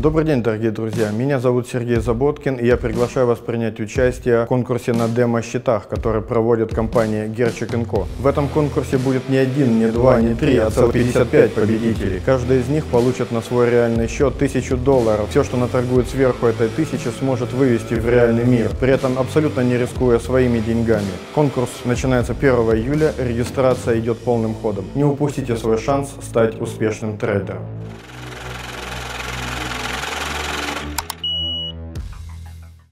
Добрый день, дорогие друзья! Меня зовут Сергей Заботкин, и я приглашаю вас принять участие в конкурсе на демо-счетах, который проводит компания Gerchik & Co. В этом конкурсе будет не один, не два, не три, а целых 55 победителей. Каждый из них получит на свой реальный счет $1000. Все, что наторгует сверху этой 1000, сможет вывести в реальный мир, при этом абсолютно не рискуя своими деньгами. Конкурс начинается 1 июля, регистрация идет полным ходом. Не упустите свой шанс стать успешным трейдером.